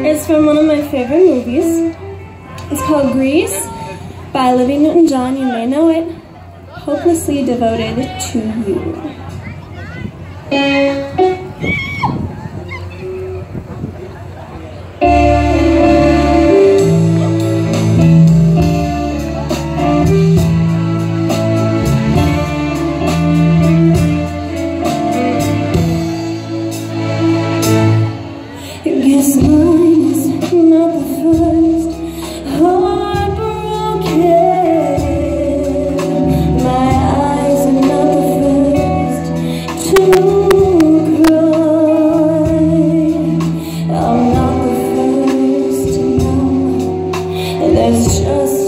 It's from one of my favorite movies. It's called Grease by Olivia Newton-John. You may know it. Hopelessly Devoted to You. Guess mine is not the first heartbroken. My eyes are not the first to cry. I'm not the first to know there's just